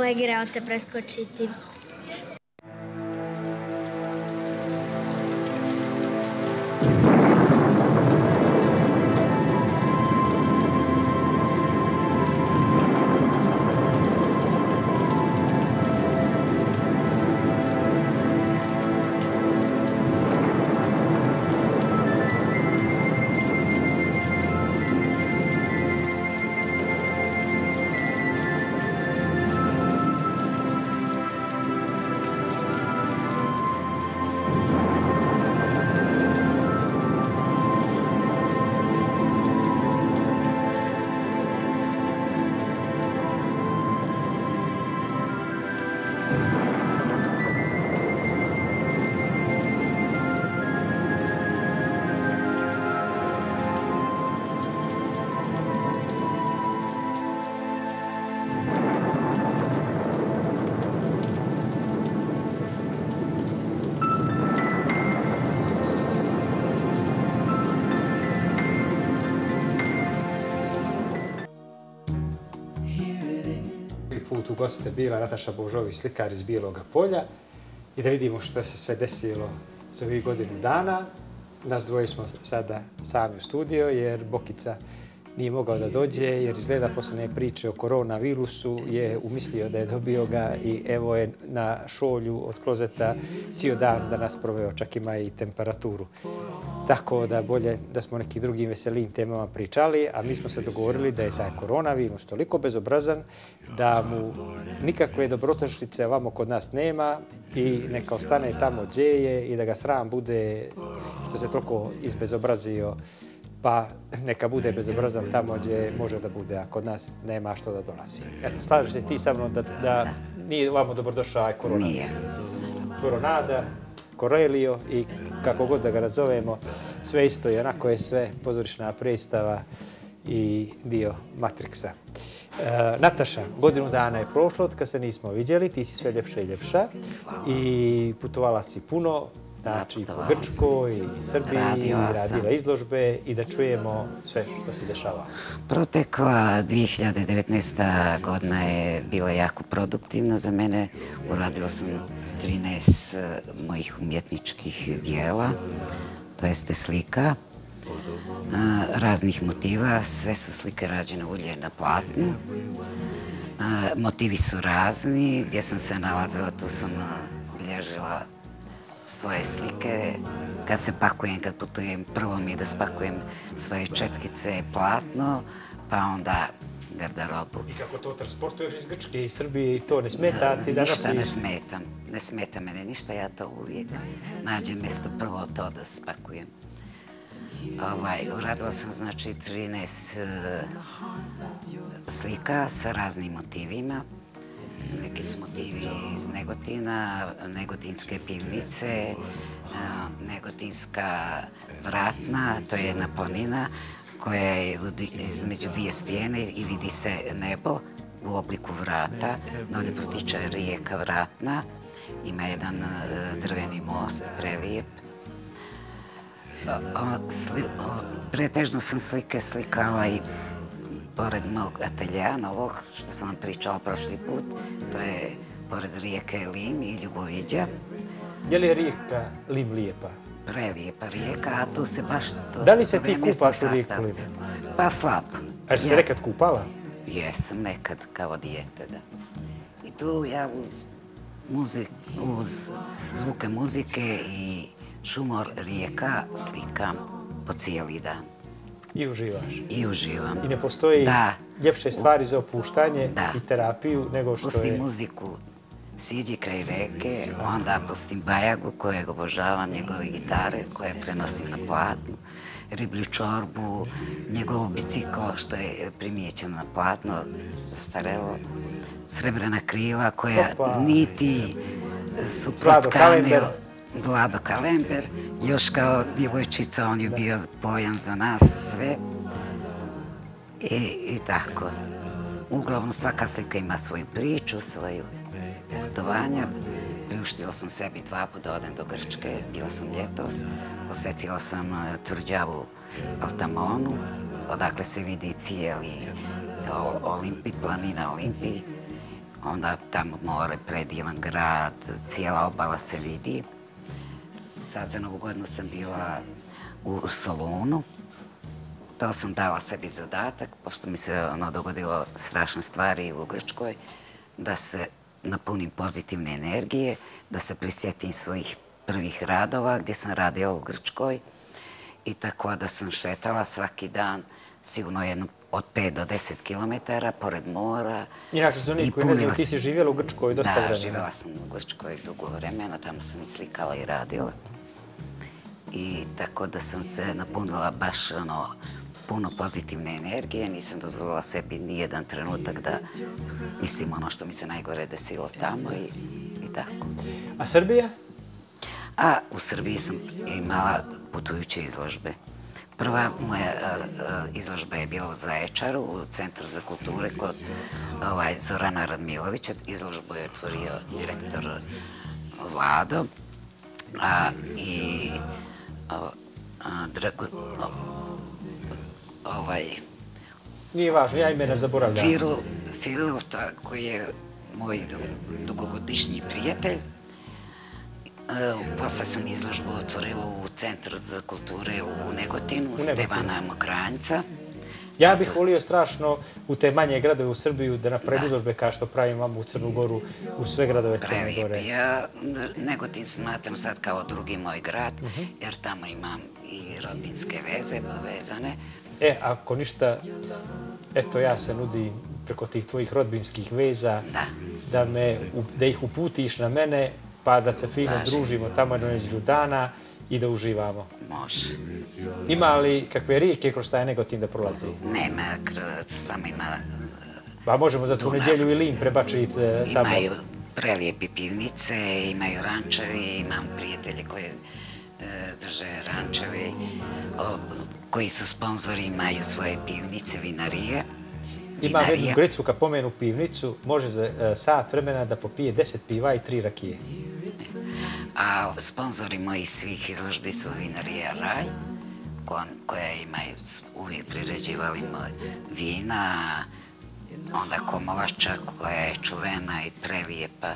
kolegira te preskočiti. Put u goste bila Nataša Božović, slikar iz Bijeloga Polja, i da vidimo što se sve desilo za ovih godinu dana. Nas dvoje smo sada sami u studio jer Bokica nije mogao da dođe jer izgleda posljednje priče o koronavirusu je umislio da je dobio ga i evo je na šolju od klozeta cijel dan da nas proveo, čak ima i temperaturu. Tako da bolje da smo nekim drugim veselim temama pričali, a mi smo se dogovorili da je taj koronavirus toliko bezobrazan da mu nikakve dobrodošlice ovamo kod nas nema i neka ostane tamo gdje je i da ga sram bude što se toliko izbezobrazio, pa neka bude bezobrazan tamo gdje može da bude, a kod nas nema što da dolazi. Eto, slažeš se ti sa mnom da nije ovamo dobrodošao korona? Nije. Koronada, Korelio i kako god da ga nazovemo, sve isto i onako je sve pozorišna predstava i dio Matrixa. Nataša, godinu dana je prošlo od kad se nismo vidjeli, ti si sve ljepša i ljepša i putovala si puno, znači po Grčkoj i Srbiji, radila izložbe i da čujemo sve što se dešava. Protekla 2019. godina je bila jako produktivna za mene. Uradila sam 13 mojih umjetničkih dijela, to jeste slika, raznih motiva. Sve su slike rađene ulje na platnu. Motivi su razni. Gdje sam se nalazila, tu sam bilježila svoje slike. Kad se pakujem, kad putujem, prvo mi je da spakujem svoje četkice, platno, pa onda garderobu. I kako to transportuješ iz Grčke i Srbije i to ne smeta ti da nosiš? Ništa ne smetam. Ne smeta mene ništa, ja to uvijek nađem mjesto prvo to da spakujem. Uradila sam znači 13 slika sa raznim motivima. Neki su motivi iz Negotina, Negotinske pivnice, Negotinska vratna, to je jedna planina koja je između dvije stijene i vidi se nebo u obliku vrata. Dolje protiče rijeka Vratna, ima jedan drveni most, prelijep. Pretežno sam slike slikala i pored mog ateljeja novog, što sam vam pričala prošli put, to je pored rijeke Lim i Ljuboviđa. Je li rijeka Lim lijepa? Prelijepa rijeka, a tu se baš... Da li se ti kupaš u rijeku Lim? Pa slab. A jesi se nekad kupala? Jesam nekad, kao dijete, da. I tu ja uz zvuke muzike i šumor rijeka slikam po cijeli dan. I uživaš? I uživam. I ne postoji ljepše stvari za opuštanje i terapiju nego što je... Pustim muziku, siđi kraj reke, onda pustim Bajagu kojeg obožavam, njegove gitare koje prenosim na platnu, riblju čorbu, njegovo biciklo što je primijećeno na platno, zastarelo, srebrna krila koja niti suprot kanio. Vlado Kalember, još kao djevojčica on je bio bojan za nas sve i tako. Uglavnom svaka slika ima svoju priču, svoju putovanja. Priuštila sam sebi 2 puta da odem do Grčke, bila sam ljetos, posjetila sam tvrđavu Altamonu, odakle se vidi cijeli Olimpij, planina Olimpij. onda tamo more, predivan grad, cijela obala se vidi. Sad za Novu godinu sam bila u Solunu. To sam dala sebi zadatak, pošto mi se dogodilo strašne stvari u Grčkoj, da se napunim pozitivne energije, da se prisjetim svojih prvih radova gdje sam radila u Grčkoj i tako da sam šetala svaki dan, sigurno jedno od 5 do 10 kilometara pored mora. Inače, za onih koji ne znaju, ti si živjela u Grčkoj dosta vremena. Da, živjela sam u Grčkoj dugo vremena, tamo sam i slikala i radila. I tako da sam se napunila baš puno pozitivne energije, nisam dozvolila sebi nijedan trenutak da mislim ono što mi se najgore desilo tamo i tako. A Srbija? A u Srbiji sam imala putujuće izložbe. Prva moja izložba je bila u Zaječaru, u Centru za kulture kod Zorana Radmilovića. Izložbu je otvorio direktor Vlado i Nije važno, ja ime ne zaboravljam. Firil, koji je moj dugogodišnji prijatelj. Posle sam izložbu otvorila u Centru za kulture u Negotinu, Stevana Mokranjca. Ja bih volio strašno u te manje gradove u Srbiju da napravi izložbe kao što pravim vam u Crnu Goru, u sve gradove Crne Gore. Ja Negotin smatram sad kao drugi moj grad, jer tamo imam i rodbinske veze povezane. Ako ništa, eto ja se nudim preko tih tvojih rodbinskih veza da ih uputiš na mene, pa da se fino družimo tamo jedno dana i da uživamo. Može. Ima li kakve rijeke kroz taj Negotin da prolazi? Nema, samo ima... Pa možemo za tu nedjelju i Lim prebačiti tamo. Imaju prelijepi pivnice, imaju rančevi, imam prijatelje koji drže rančevi, koji su sponzori, imaju svoje pivnice, vinarije. Ima jednu Grecu, kad pomenu pivnicu, može za sat vremena da popije 10 piva i 3 rakije. A sponzori mojih svih izložbi su vinarija Raj, koja imaju uvijek priređivali vina, onda Komovača koja je čuvena i prelijepa.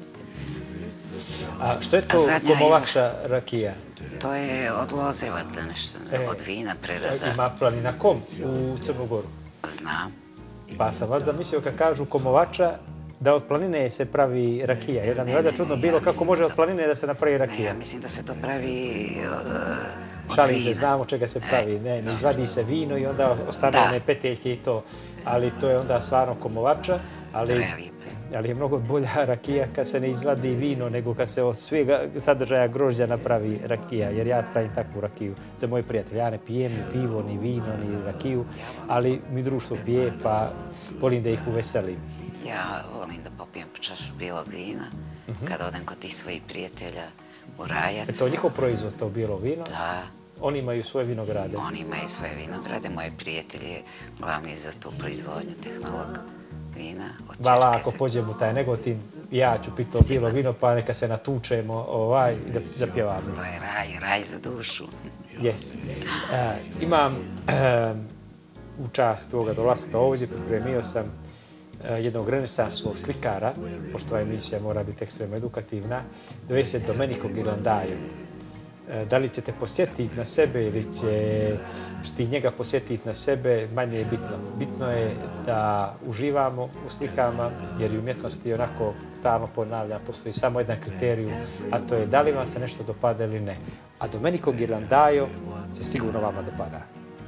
A što je to Komovača rakija? To je od loze, od vina prerada. Ima planina Kom u Crnu Goru? Znam. Pa sam vas zamislio kad kažu Komovača da od planine se pravi rakija. Jer nam je valjda čudno bilo kako može od planine da se napravi rakija. Ne, ja mislim da se to pravi od Šalim se, vina. znamo čega se pravi. Ne izvadi se vino i onda ostane one peteljke i to. Ali to je onda stvarno Komovača. Ali je mnogo bolja rakija kad se ne izvadi vino nego kad se od svega sadržaja grožđa napravi rakija. Jer ja pravim takvu rakiju za moje prijatelje. Ja ne pijem ni pivo, ni vino, ni rakiju, ali mi društvo pije pa volim da ih uveselim. Ja volim da popijem po čašu bijelog vina kada odem kod tih svojih prijatelja u Rajac. Je to njihov proizvod, to bijelo vino? Da. Oni imaju svoje vinograde? Oni imaju svoje vinograde. Moj prijatelj je glavni za tu proizvodnju, tehnolog vina. Vala, ako pođem u taj Negotin, ja ću piti to bijelo vino, pa neka se natučemo i da zapjevamo. To je raj za dušu. Jes. Imam u čast toga dolaska ovdje, pripremio sam jednog renesansskog slikara, pošto ova emisija mora biti ekstremno edukativna, zove se Domenico Ghirlandaio. Da li ćete posjetiti na sebe ili ćeš ti njega posjetiti na sebe, manje je bitno. Bitno je da uživamo u slikama, jer i umjetnosti onako stalno ponavlja, postoji samo jedan kriterij, a to je da li vam se nešto dopada ili ne. A Domenico Ghirlandaio se sigurno vama dopada.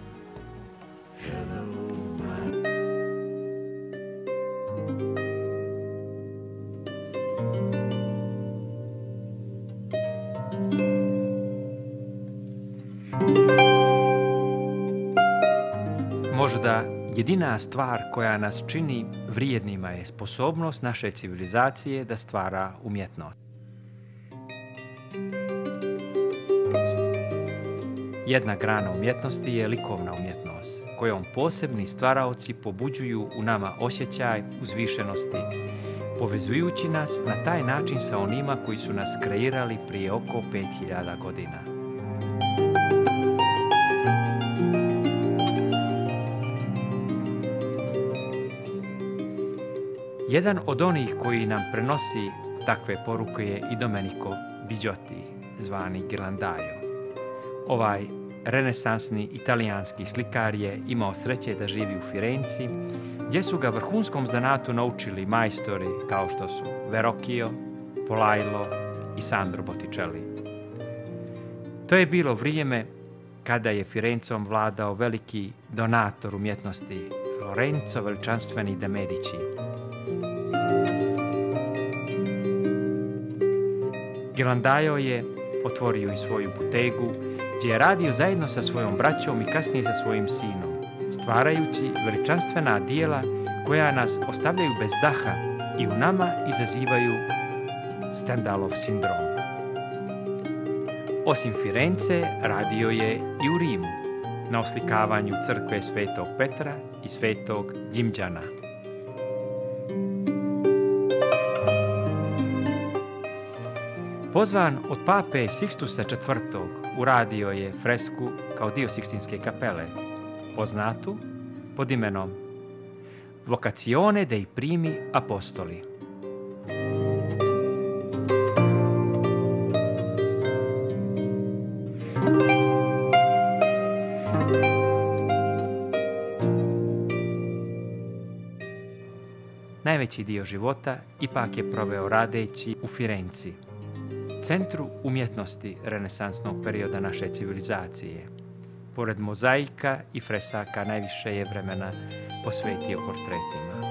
Možda jedina stvar koja nas čini vrijednima je sposobnost naše civilizacije da stvara umjetnost. Jedna grana umjetnosti je likovna umjetnost, kojom posebni stvaraoci pobuđuju u nama osjećaj uzvišenosti, povezujući nas na taj način sa onima koji su nas kreirali prije oko 5000 godina. Jedan od onih koji nam prenosi takve poruke je i Domenico Biggiotti, zvani Ghirlandaio. Ovaj renesansni italijanski slikar je imao sreće da živi u Firenci, gdje su ga vrhunskom zanatu naučili majstori kao što su Verrocchio, Polailo i Sandro Botticelli. To je bilo vrijeme kada je Firencom vladao veliki donator umjetnosti Lorenzo Veličanstveni de Medici. Ghirlandaio je otvorio i svoju butegu, gdje je radio zajedno sa svojom braćom i kasnije sa svojim sinom, stvarajući veličanstvena dijela koja nas ostavljaju bez daha i u nama izazivaju Stendhalov sindrom. Osim Firence, radio je i u Rimu, na oslikavanju crkve Svetog Petra i Svetog Đimđana. Pozvan od pape Sixtusa IV. Uradio je fresku kao dio Sikstinske kapele, poznatu pod imenom Vocazione dei primi apostoli. Najveći dio života ipak je proveo radeći u Firenci, centru umjetnosti renesansnog perioda naše civilizacije. Pored mozaika i fresaka najviše je vremena posvetio portretima.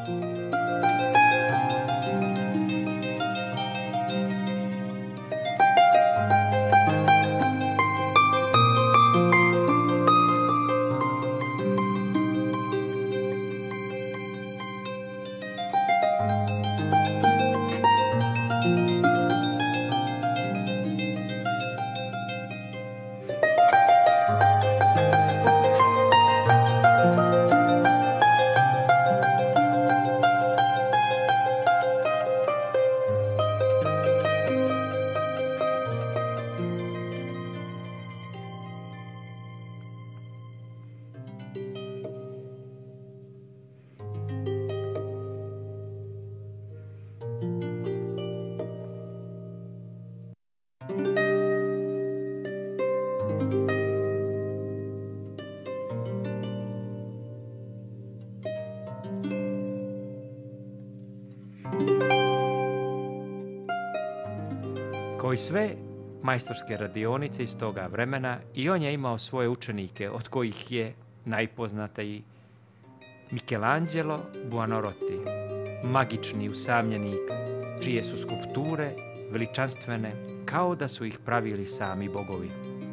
Kao i sve majstorske radionice iz toga vremena, i on je imao svoje učenike, od kojih je najpoznatiji Michelangelo Buonarroti, magični usamljenik, čije su skulpture veličanstvene kao da su ih pravili sami bogovi.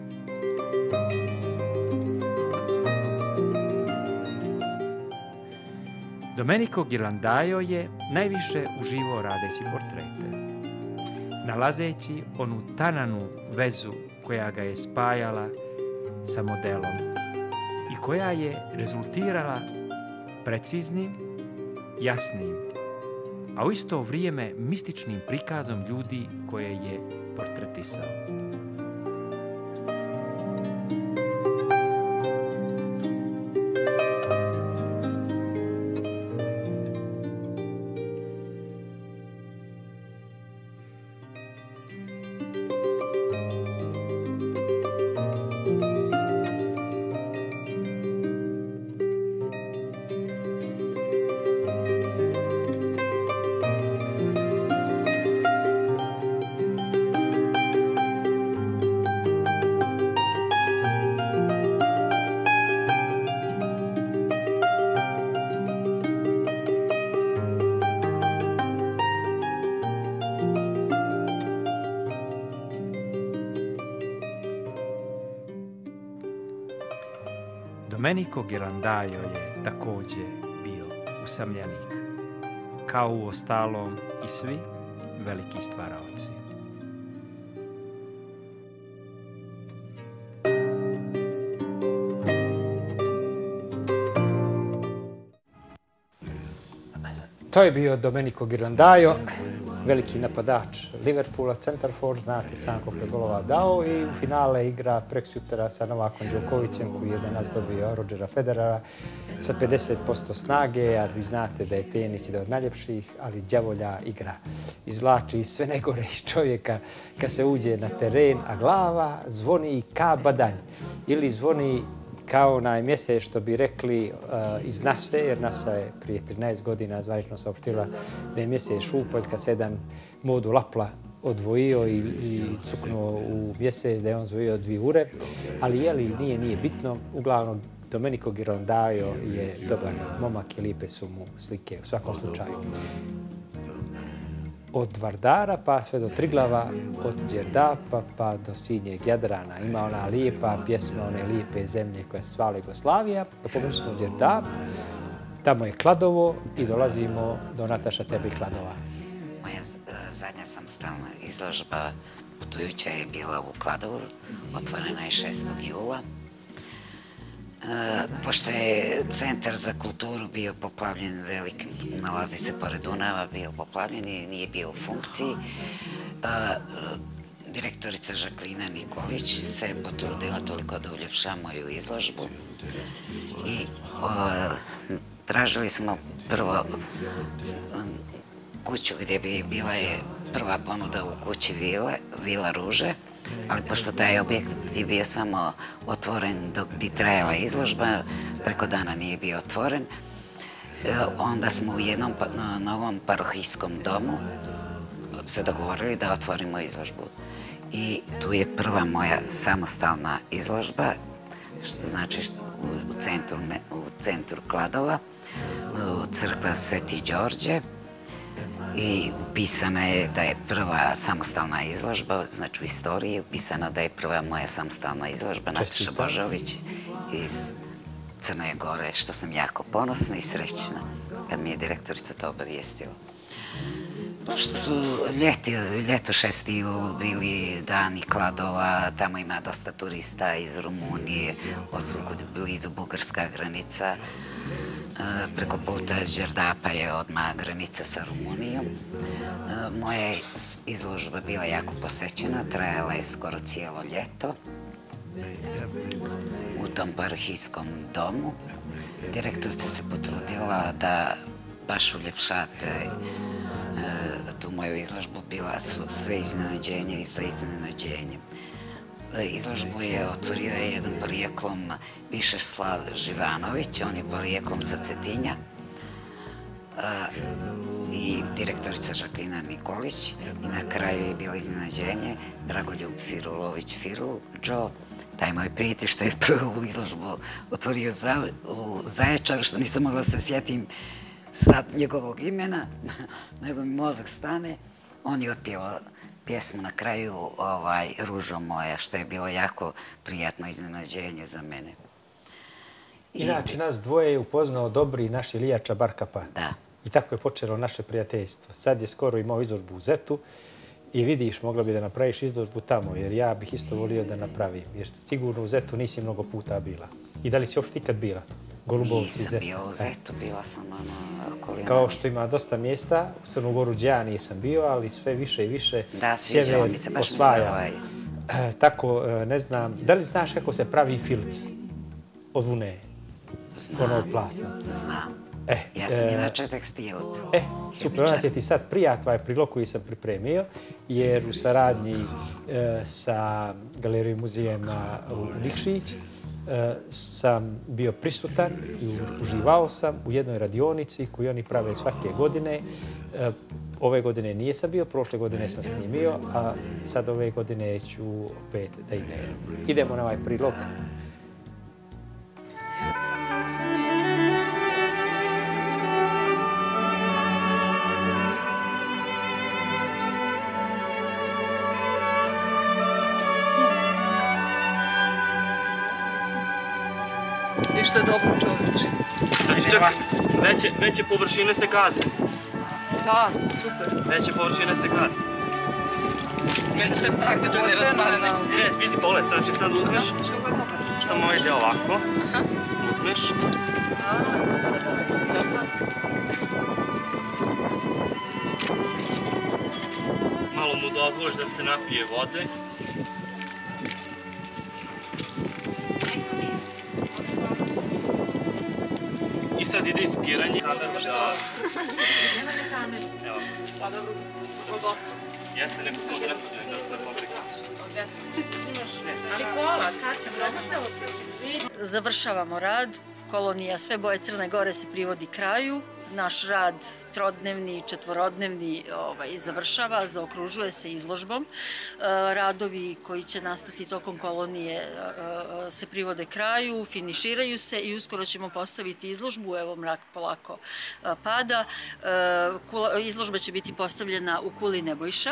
Domenico Ghirlandaio je najviše uživao radeći portrete, nalazeći onu tananu vezu koja ga je spajala sa modelom i koja je rezultirala preciznim, jasnim, a u isto vrijeme mističnim prikazom ljudi koje je portretisao. Domenico Ghirlandaio je također bio usamljenik, kao u ostalom i svi veliki stvaraoci. To je bio Domenico Ghirlandaio, veliki napadač Liverpoola, centarfor, znate sam koliko je golova dao i u finale igra preksjutra sa Novakom Đokovićem koji je danas dobio Rodgera Federera sa 50% snage, a vi znate da je tenis jedan od najljepših, ali đavolja igra. Izvlači sve najgore iz čovjeka kad se uđe na teren, a glava zvoni ka badanj ili zvoni kao onaj mjesec što bi rekli iz NASA, jer NASA je prije 13 godina zvanično saopštila da je mjesec šupolj kad se jedan modul Apla odvojio i cuknuo u mjesec, da je on zvojio 2 ure, ali nije bitno. Uglavnom, Domenico Ghirlandaio je dobar momak i lijepe su mu slike u svakom slučaju. Od Vardara pa sve do Triglava, od Đerdapa pa do Sinjeg Jadrana. Ima ona lijepa pjesma, one lijepe zemlje koja se zvala Jugoslavija. Pomenuli smo Đerdap, tamo je Kladovo i dolazimo do Nataša, tebi Kladova. Moja zadnja samostalna izložba putujuća je bila u Kladovu, otvorena je 6. jula. Pošto je Centar za kulturu bio poplavljen velikim, nalazi se pored Dunava, bio poplavljen i nije bio u funkciji, direktorica Žaklina Nikolić se potrudila toliko da uljepša moju izložbu i tražili smo prvo kuću gdje bi bila je prva ponuda u kući Vila Ruže, ali pošto taj objekt je bio samo otvoren dok bi trajala izložba, preko dana nije bio otvoren, onda smo u jednom novom parohijskom domu se dogovorili da otvorimo izložbu. I tu je prva moja samostalna izložba, znači u centru Kladova, u crkva Sveti Đorđe. I upisana je da je prva samostalna izložba, znači u istoriji upisana da je prva moja samostalna izložba Nataša Božović iz Crne Gore, što sam jako ponosna i srećna kad mi je direktorica to obavijestila. Pošto su ljeto 6. jul bili dani Kladova, tamo ima dosta turista iz Rumunije, odsvukud blizu bugarska granica. Preko puta Đerdapa je odmah granica sa Rumunijom. Moja izložba bila jako posećena, trajala je skoro cijelo ljeto u tom parohijskom domu. Direktorica se potrudila da baš uljepšate tu moju izložbu, bila su sve iznenađenje i za iznenađenjem. Izložbu je otvorio jedan porijeklom Višeslav Živanović, on je porijeklom sa Cetinja, i direktorica Žaklina Nikolić, i na kraju je bilo iznenađenje Dragoljub Firulović Firulđo, taj moj prijatelj što je prvu izložbu otvorio u Zaječaru, što nisam mogla se sjetim sad njegovog imena, nego mi mozak stane. On je otpjevao pjesmu na kraju Ružo moja, što je bilo jako prijatno iznenađenje za mene. Inače, nas dvoje je upoznao dobri naš Ilija Čabarkapa. Da. I tako je počelo naše prijateljstvo. Sad je skoro imao izložbu u Zetu i vidiš, mogla bi da napraviš izložbu tamo, jer ja bih isto volio da napravim. Jer sigurno u Zetu nisi mnogo puta bila. I da li si uopšte ikad bila? Nisam bila u Zetu, bila sam okolina. Kao što ima dosta mjesta, u Crnu Goru gdje ja nisam bio, ali sve više i više da, sviđalo mi se, baš mi se Tako, ne znam, da li znaš kako se pravi filci od vune? Znam, znam. Ja sam inače tekstilac. Super, ona će ti sad prijat ovaj prilog koji sam pripremio, jer u saradnji sa Galerijom muzejema u Nikšić sam bio prisutan i uživao sam u jednoj radionici koju oni prave svake godine. Ove godine nisam bio, prošle godine sam snimio, a sad ove godine ću opet da idem. Idemo na ovaj prilog. Ništa dobro, čovječe. Znači čak veće površine se gaze. Da, super. Veće površine se gaze. Mene se strah da se ne razmare na ovo. Vidi, pogledaj, znači sad uzmeš. Samo ovaj deo ovako. Uzmeš. dozvoliš da se napije vode. I sad ide ispiranje. Evo. Pa dobro, globoko. Jeste, neko smo da ne pođe da sve fabrika. Nikola, kad ćemo, da ste ovo? Završavamo rad. Kolonija Sve boje Crne Gore se privodi kraju. Naš rad trodnevni, četvorodnevni završava, zaokružuje se izložbom. Radovi koji će nastati tokom kolonije se privode kraju, finiširaju se i uskoro ćemo postaviti izložbu. Evo, mrak polako pada. Izložba će biti postavljena u kuli Nebojša,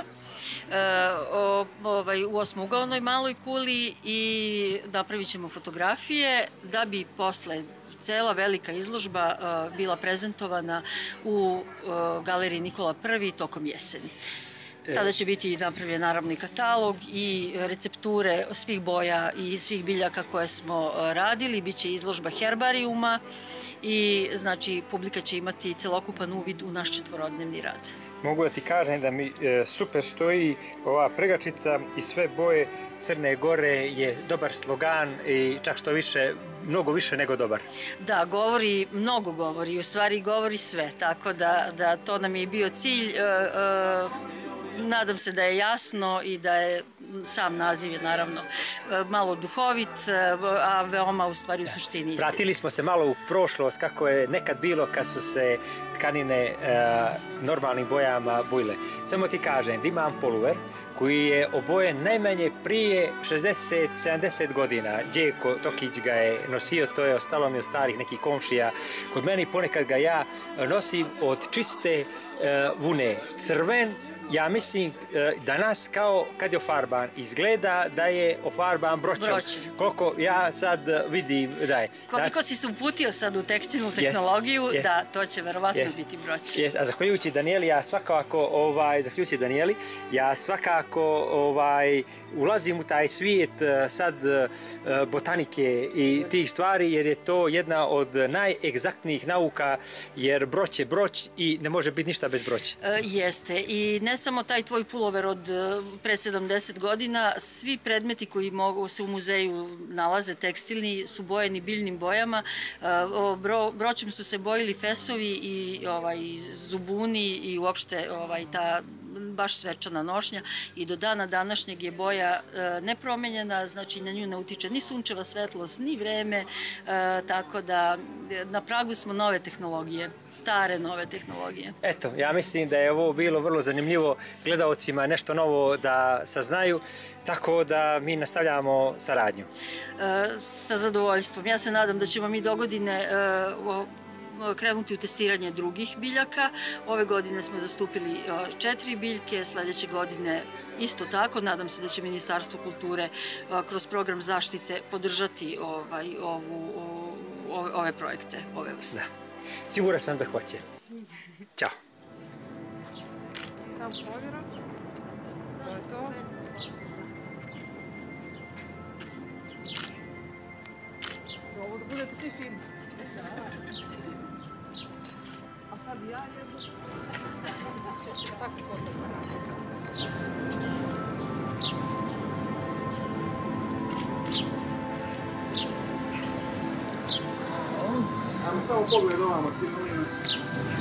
u osmougaonoj maloj kuli, i napravit ćemo fotografije da bi posle cela velika izložba bila prezentovana u galeriji Nikola I tokom jeseni. Tada će biti napravljen naravno i katalog i recepture svih boja i svih biljaka koje smo radili. Biće izložba herbarijuma i znači publika će imati celokupan uvid u naš četvorodnevni rad. Mogu da ti kažem da mi super stoji ova pregačica i Sve boje Crne Gore je dobar slogan i čak što više, mnogo više nego dobar. Da, govori, mnogo govori, u stvari govori sve, tako da to nam je bio cilj. Nadam se da je jasno i da je sam naziv je naravno malo duhovit, a veoma u stvari u suštini isti. Vratili smo se malo u prošlost kako je nekad bilo kad su se tkanine normalnim bojama bujile. Samo ti kažem da imam poluver koji je obojen najmanje prije 60-70 godina. Đeko Tokić ga je nosio, to je ostalo mi od starih nekih komšija. Kod meni ponekad ga ja nosim od čiste vune, crven. Ja mislim danas kao kad je ofarban izgleda da je ofarban broćom. Koliko ja sad vidim da je. Koliko si se uputio sad u tekstilnu tehnologiju, da to će verovatno biti broć. A zahvaljujući Danijeli, ja svakako ulazim u taj svijet sad botanike i tih stvari, jer je to jedna od najegzaktnijih nauka, jer broć je broć i ne može biti ništa bez broća. Jeste, i ne samo taj tvoj pulover od pre 70 godina, svi predmeti koji mogu se u muzeju nalaze tekstilni su bojeni biljnim bojama. Broćem su se bojili fesovi i zubuni i uopšte ta baš svečana nošnja, i do dana današnjeg je boja nepromenjena, znači na nju ne utiče ni sunčeva svetlost, ni vreme, tako da na pragu smo nove tehnologije, stare nove tehnologije. Eto, ja mislim da je ovo bilo vrlo zanimljivo gledaocima, nešto novo da saznaju, tako da mi nastavljamo saradnju. Sa zadovoljstvom. Ja se nadam da ćemo mi dogodine krenuti u testiranje drugih biljaka. Ove godine smo zastupili 4 biljke, sledeće godine isto tako. Nadam se da će Ministarstvo kulture kroz program zaštite podržati ove projekte, ove vrste. Siguran sam da hoće. Ćao. Samo provjeram. To je to. Dobro, da budete svi fini. A sad ja jedno. Tako foto. Samo pogled ovamo, svi molim nas.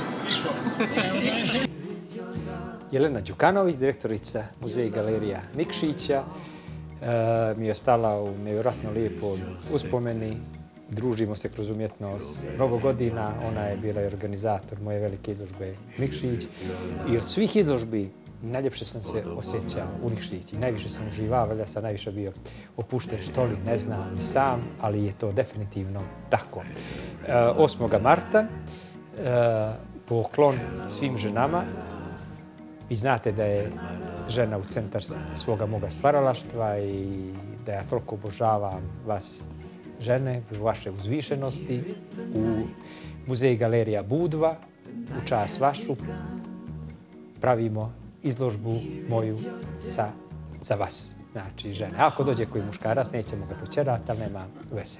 Jelena Đukanović, direktorica Muzeja i galerija Nikšića, mi je ostala u nevjerojatno lijepoj uspomeni. Družimo se kroz umjetnost mnogo godina. Ona je bila i organizator moje velike izložbe Nikšić. I od svih izložbi najljepše sam se osjećao u Nikšići. Najviše sam uživao, valjda sam najviše bio opušten, što li, ne znam ni sam, ali je to definitivno tako. 8. marta poklon svim ženama. Vi znate da je žena u centar svoga moga stvaralaštva i da ja toliko obožavam vas žene, vaše uzvišenosti. U Muzeju i galerija Budva, u čast vašu, pravimo izložbu moju za vas, znači žene. Ako dođe koji muškarac, nećemo ga počerati, ali nema veze.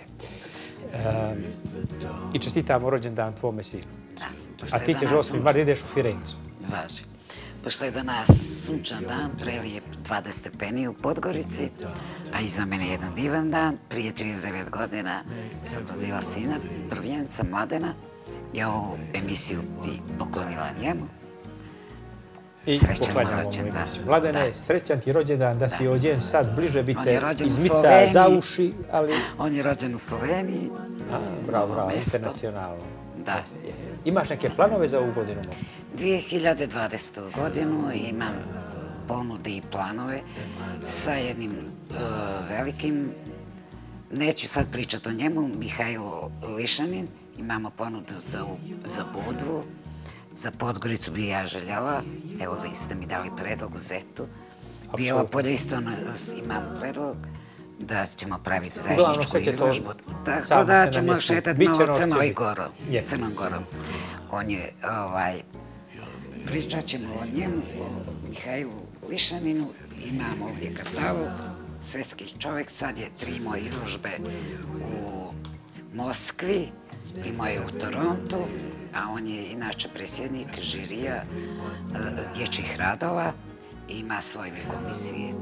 I čestitamo rođendan tvome sinu. A ti ćeš 8. marta ideš u Firencu. Važi. Pošto je danas sunčan dan, prelijep 20 stepeni u Podgorici, a iza mene jedan divan dan. Prije 39 godina sam rodila sina, prvenca Mladena, i ovu emisiju bi poklonila njemu. I poklanjamo mu emisiju. Mladene, srećan ti rođendan, da si ođen sad, bliže bi te izmica za uši, ali... On je rođen u Sloveniji. Bravo, internacionalno. Da. Imaš neke planove za ovu godinu možda? 2020. godinu imam ponude i planove sa jednim velikim, neću sad pričati o njemu, Mihajlo Lišanin. Imamo ponudu za Budvu, za Podgoricu bi ja željela. Evo vi ste mi dali predlog u Zetu. Bijelopolje isto imamo predlog da ćemo praviti zajedničku izložbu. Tako da ćemo šetati malo Crnom Gorom. On je, pričat ćemo o njemu, o Mihajlu Lišaninu. Imamo ovdje katalog, svetski čovjek, sad je 3 moje izložbe u Moskvi, imao je u Torontu, a on je inače predsjednik žirija dječjih radova i ima svoj likovni svijet.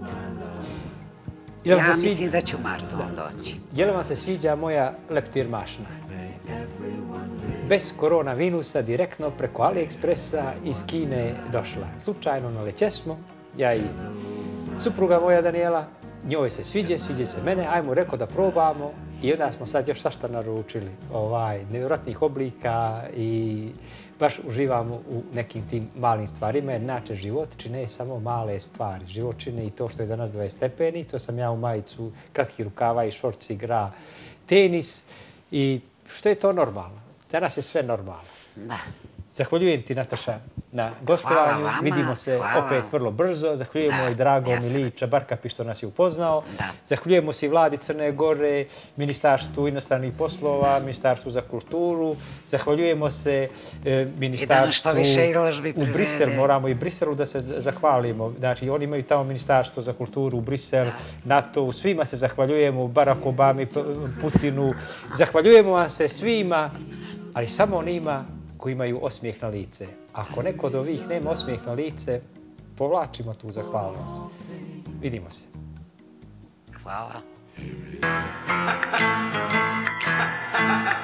Ja mislim da će u martu on doći. Je li vam se sviđa moja leptirmašna? Bez koronavirusa, direktno preko AliExpressa iz Kine došla. Slučajno nalećesmo, ja i supruga moja Daniela, njoj se sviđa se mene, ajmo rekao da probamo i onda smo sad još svašta naručili, nevjerojatnih oblika i baš uživamo u nekim tim malim stvarima, jer inače život čine samo male stvari. Život čine i to što je danas 20 stepeni, to sam ja u majicu, kratkih rukava i šorci igra tenis i što je to normalno. Danas je sve normalno. Zahvaljujem ti, Nataša, na gostovanju. Vidimo se opet vrlo brzo. Zahvaljujemo i dragom Iliji Čabarkapi što nas je upoznao. Zahvaljujemo se i vladi Crne Gore, Ministarstvu inostranih poslova, Ministarstvu za kulturu. Zahvaljujemo se Ministarstvu u Briselu. Moramo i Briselu da se zahvalimo. Znači, oni imaju tamo Ministarstvo za kulturu u Briselu, NATO. Svima se zahvaljujemo, Barack Obami, Putinu. Zahvaljujemo vam se svima, ali samo onima koji imaju osmijeh na lice. Ako neko od ovih nema osmijeh na lice, povlačimo tu zahvalnost. Vidimo se. Hvala.